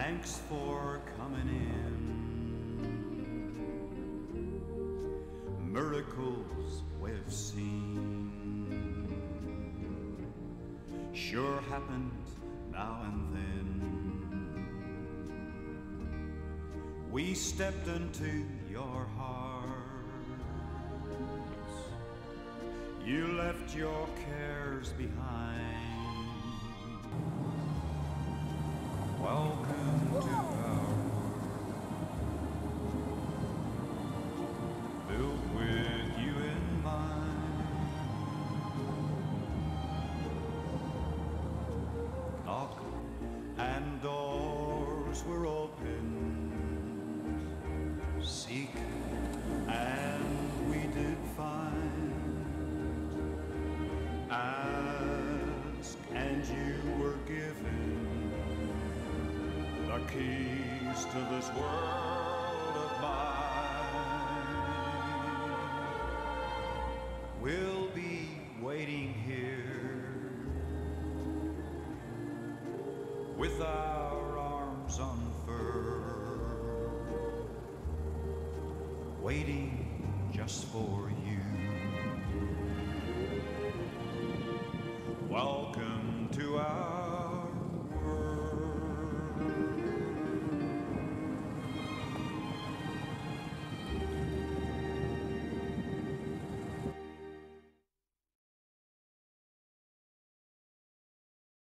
Thanks for coming in. Miracles we've seen sure happened now and then. We stepped into your hearts. You left your cares behind. Welcome to our world, built with you in mind. Knock and doors were opened. Seek and we did find. Ask and you were given the keys to this world of mine. We'll be waiting here with our arms unfurled, waiting just for you.